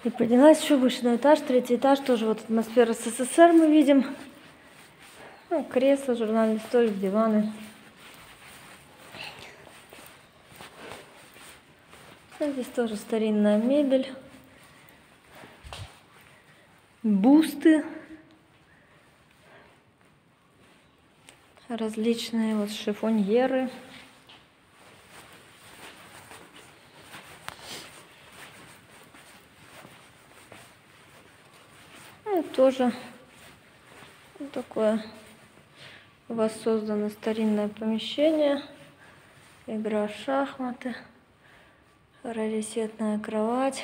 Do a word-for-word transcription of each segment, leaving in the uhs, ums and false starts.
И поднялась еще выше на этаж, третий этаж, тоже вот атмосфера СССР мы видим. Ну, кресла, журнальный столик, диваны. Здесь тоже старинная мебель. Бусты. Различные вот шифоньеры. Ну, тоже вот такое воссозданное старинное помещение. Игра в шахматы. Раритетная кровать.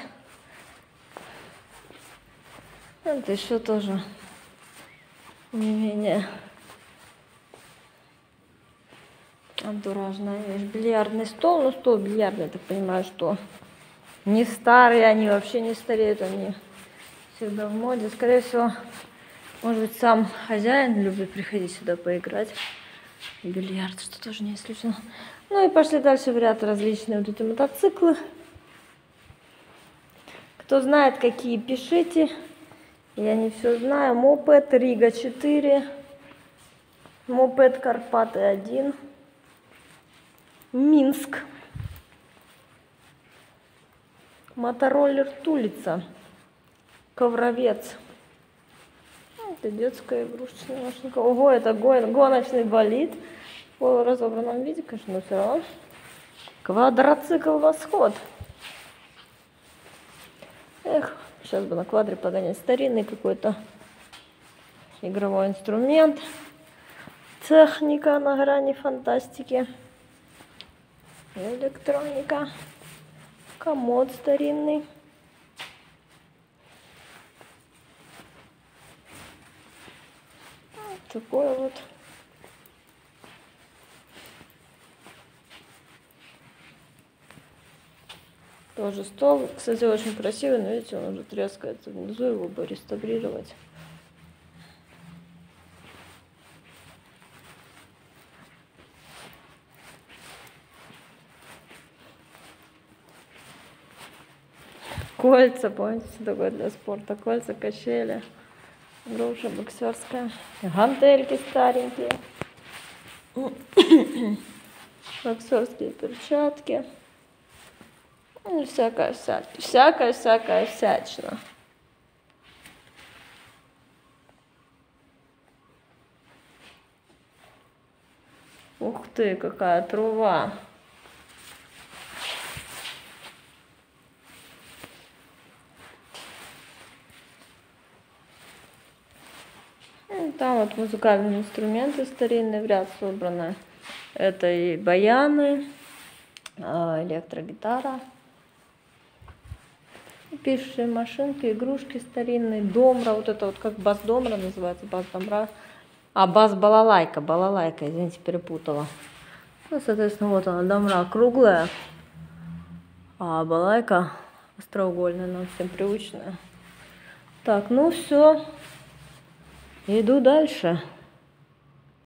Это еще тоже не менее антуражная вещь. Бильярдный стол. Ну, стол бильярдный, я так понимаю, что не старые, они вообще не стареют, они всегда в моде. Скорее всего, может быть, сам хозяин любит приходить сюда поиграть в бильярд, что тоже не исключено. Ну и пошли дальше в ряд различные вот эти мотоциклы. Кто знает, какие, пишите. Я не все знаю. Мопед Рига четыре. Мопед Карпаты один. Минск. Мотороллер Тулица. Ковровец. Это детская игрушечная машинка. Ого, это гоночный болид. В полуразобранном виде, конечно, но все равно. Квадроцикл Восход. Эх, сейчас бы на квадре погонять. Старинный какой-то игровой инструмент. Техника на грани фантастики. Электроника. Комод старинный. Вот такой вот. Тоже стол. Кстати, очень красивый, но видите, он уже трескается внизу, его бы реставрировать. Кольца, помните, что такое для спорта? Кольца, качели, груша боксерская, гантельки старенькие, боксерские перчатки. Ну, всякая всякая, всякая, всякая всячина. Ух ты, какая трува. И там вот музыкальные инструменты старинные в ряд собраны. Это и баяны, электрогитара. Пишущие машинки, игрушки старинные, домра, вот это вот как бас-домра называется, бас-домра, а бас-балалайка, балалайка, извините, перепутала. Ну, соответственно, вот она, домра круглая, а балалайка остроугольная, нам всем привычная. Так, ну все, иду дальше.